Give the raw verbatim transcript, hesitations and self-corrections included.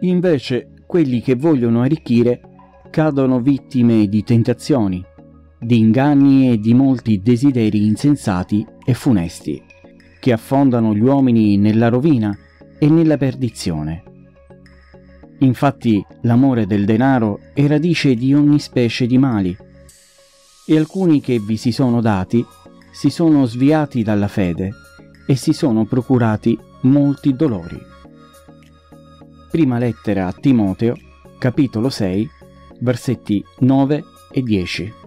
Invece, quelli che vogliono arricchire cadono vittime di tentazioni, di inganni e di molti desideri insensati e funesti, che affondano gli uomini nella rovina e nella perdizione. Infatti, l'amore del denaro è radice di ogni specie di mali, e alcuni che vi si sono dati si sono sviati dalla fede e si sono procurati molti dolori. Prima lettera a Timoteo, capitolo sei, versetti nove e dieci.